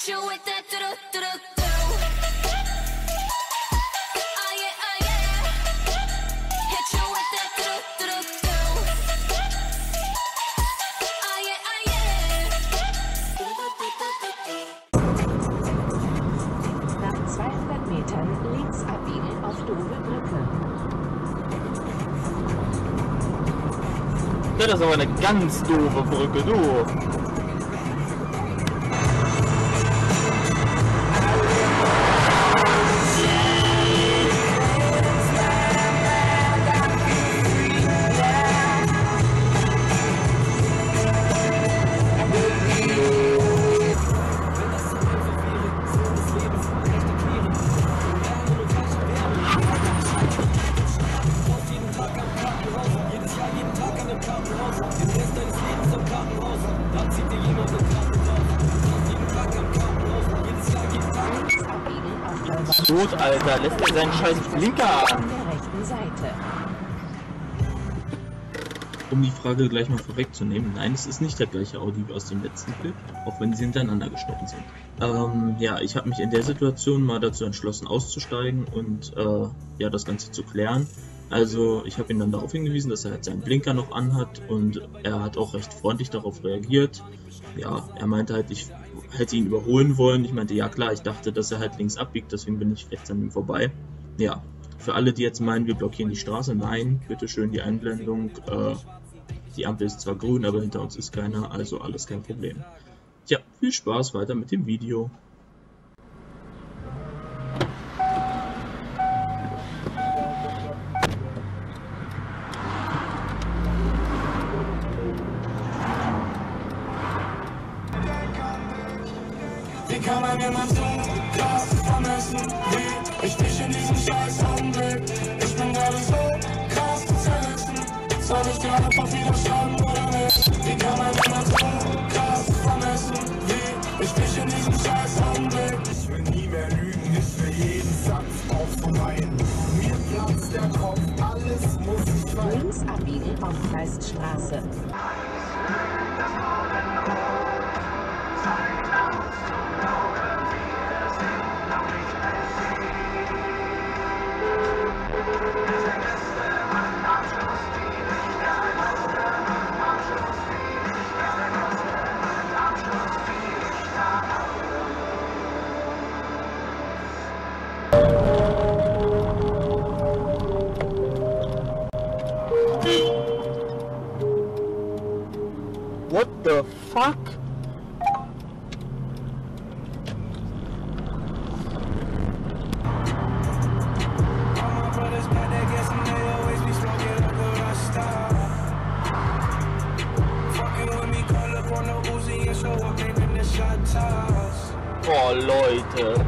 you with that do-do-do-do-do. Oh yeah, oh yeah. Hit you with that do-do-do-do-do. Oh yeah, oh yeah. Nach 200 Metern links abbiegen auf Dove Brücke. Das ist aber eine ganz doofe Brücke, du. Gut, Alter, lässt er seinen scheiß Blinker an. An der rechten Seite. Um die Frage gleich mal vorwegzunehmen, nein, es ist nicht der gleiche Audi wie aus dem letzten Clip, auch wenn sie hintereinander gestorben sind. Ja, ich habe mich in der Situation mal dazu entschlossen auszusteigen und ja, das Ganze zu klären. Also ich habe ihn dann darauf hingewiesen, dass er halt seinen Blinker noch anhat und er hat auch recht freundlich darauf reagiert. Ja, er meinte halt, ich hätte ihn überholen wollen. Ich meinte, ja klar, ich dachte, dass er halt links abbiegt, deswegen bin ich rechts an ihm vorbei. Ja, für alle, die jetzt meinen, wir blockieren die Straße, nein, bitteschön die Einblendung. Die Ampel ist zwar grün, aber hinter uns ist keiner, also alles kein Problem. Tja, viel Spaß weiter mit dem Video. Wie kann man jemand so krass vermessen wie ich dich in diesem scheiß Augenblick? Ich bin gerade so krass zerrissen. Soll ich dir einfach widerstanden oder nicht? Wie kann man jemand so krass vermessen wie ich dich in diesem scheiß Augenblick? Ich will nie mehr lügen, ich will jeden Satz aufvermeiden. Mir platzt der Kopf, alles muss ich weinen. Links abbiegen auf Kleiststraße. What the fuck? Oh, Leute.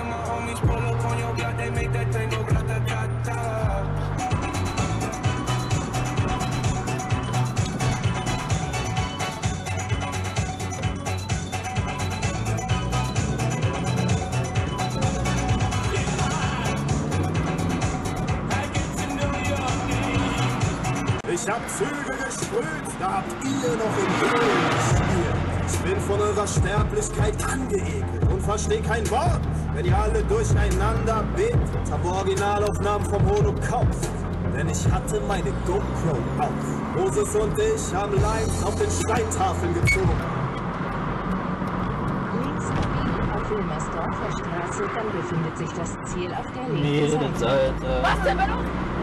Ich hab Züge gesprüht, da habt ihr noch im Himmel gespielt. Ich bin von eurer Sterblichkeit angeekelt und versteh kein Wort, wenn ihr alle durcheinander betet. Hab Originalaufnahmen vom Holocaust, denn ich hatte meine GoPro auf. Moses und ich haben Lines auf den Steintafeln gezogen. Links abbiegen auf Wilmersdorfer Straße, dann befindet sich das Ziel auf der linken Mädels, Seite. Alter. Was denn, Benno?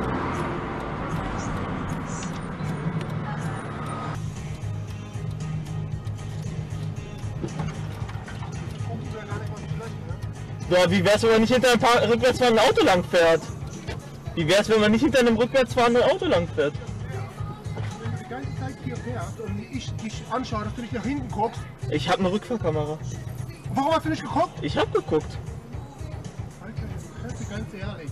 Ja, wie wär's, wenn man nicht hinter einem rückwärts fahrenden Auto lang fährt? Wie wär's, wenn man nicht hinter einem rückwärts fahrenden Auto lang fährt? Wenn du die ganze Zeit hier fährst und ich dich anschaue, dass du nicht nach hinten guckst. Ich habe eine Rückfahrkamera. Warum hast du nicht geguckt? Ich habe geguckt. Alter, das ist ganz ehrlich.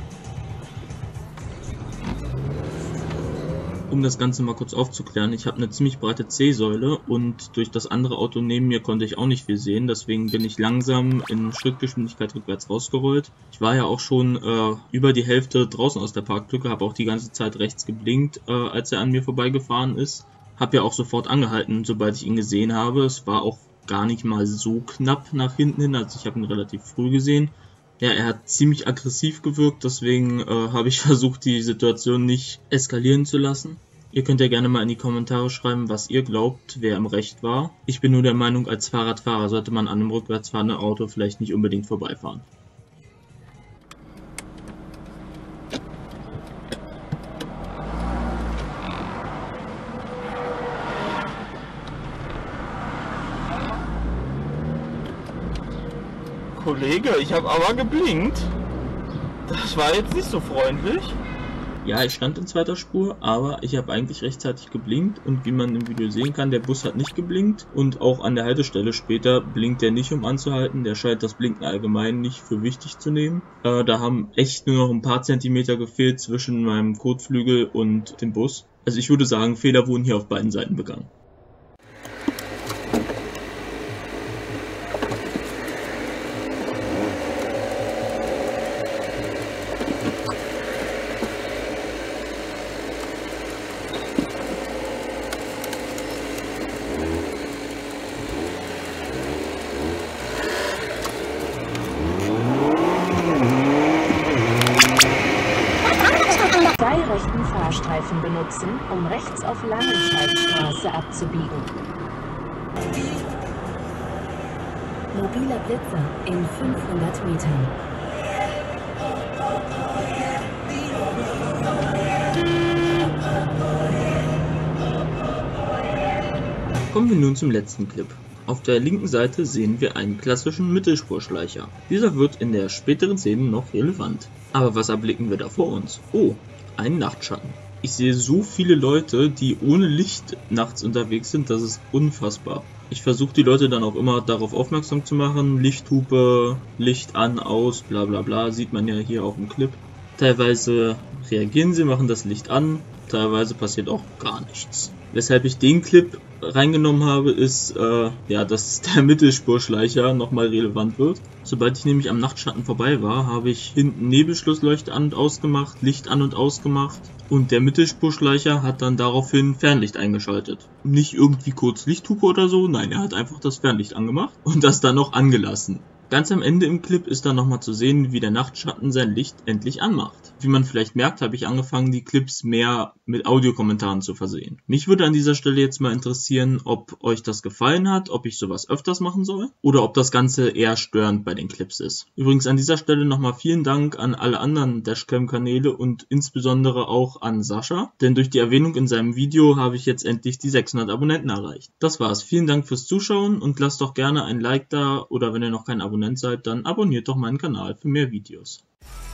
Um das Ganze mal kurz aufzuklären, ich habe eine ziemlich breite C-Säule und durch das andere Auto neben mir konnte ich auch nicht viel sehen, deswegen bin ich langsam in Schrittgeschwindigkeit rückwärts rausgerollt. Ich war ja auch schon über die Hälfte draußen aus der Parklücke, habe auch die ganze Zeit rechts geblinkt, als er an mir vorbeigefahren ist. Habe ja auch sofort angehalten, sobald ich ihn gesehen habe. Es war auch gar nicht mal so knapp nach hinten hin, also ich habe ihn relativ früh gesehen. Ja, er hat ziemlich aggressiv gewirkt, deswegen habe ich versucht, die Situation nicht eskalieren zu lassen. Ihr könnt ja gerne mal in die Kommentare schreiben, was ihr glaubt, wer im Recht war. Ich bin nur der Meinung, als Fahrradfahrer sollte man an einem rückwärtsfahrenden Auto vielleicht nicht unbedingt vorbeifahren. Kollege, ich habe aber geblinkt. Das war jetzt nicht so freundlich. Ja, ich stand in zweiter Spur, aber ich habe eigentlich rechtzeitig geblinkt und wie man im Video sehen kann, der Bus hat nicht geblinkt und auch an der Haltestelle später blinkt er nicht, um anzuhalten. Der scheint das Blinken allgemein nicht für wichtig zu nehmen. Da haben echt nur noch ein paar Zentimeter gefehlt zwischen meinem Kotflügel und dem Bus. Also ich würde sagen, Fehler wurden hier auf beiden Seiten begangen. Rechten Fahrstreifen benutzen, um rechts auf Langenscheidstraße abzubiegen. Mobiler Blitzer in 500 Metern. Kommen wir nun zum letzten Clip. Auf der linken Seite sehen wir einen klassischen Mittelspurschleicher. Dieser wird in der späteren Szene noch relevant. Aber was erblicken wir da vor uns? Oh, einen Nachtschatten. Ich sehe so viele Leute, die ohne Licht nachts unterwegs sind, das ist unfassbar. Ich versuche die Leute dann auch immer darauf aufmerksam zu machen. Lichthupe, Licht an, aus, bla bla bla, sieht man ja hier auf dem Clip. Teilweise reagieren sie, machen das Licht an, teilweise passiert auch gar nichts. Weshalb ich den Clip reingenommen habe, ist, dass der Mittelspurschleicher nochmal relevant wird. Sobald ich nämlich am Nachtschatten vorbei war, habe ich hinten Nebelschlussleuchte an und ausgemacht, Licht an und ausgemacht und der Mittelspurschleicher hat dann daraufhin Fernlicht eingeschaltet. Nicht irgendwie kurz Lichthupe oder so, nein, er hat einfach das Fernlicht angemacht und das dann noch angelassen. Ganz am Ende im Clip ist dann nochmal zu sehen, wie der Nachtschatten sein Licht endlich anmacht. Wie man vielleicht merkt, habe ich angefangen, die Clips mehr mit Audiokommentaren zu versehen. Mich würde an dieser Stelle jetzt mal interessieren, ob euch das gefallen hat, ob ich sowas öfters machen soll oder ob das Ganze eher störend bei den Clips ist. Übrigens an dieser Stelle nochmal vielen Dank an alle anderen Dashcam-Kanäle und insbesondere auch an Sascha, denn durch die Erwähnung in seinem Video habe ich jetzt endlich die 600 Abonnenten erreicht. Das war's, vielen Dank fürs Zuschauen und lasst doch gerne ein Like da oder wenn ihr noch kein Abonnent seid, dann abonniert doch meinen Kanal für mehr Videos.